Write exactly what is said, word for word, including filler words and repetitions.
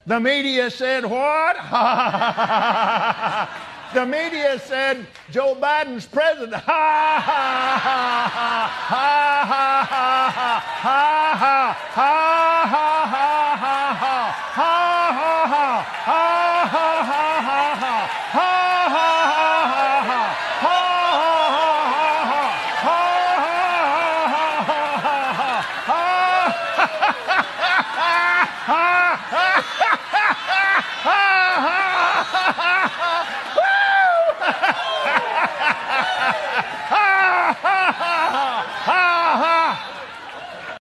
The media said what? The media said Joe Biden's president. Ha ha ha ha ha ha ha ha ha.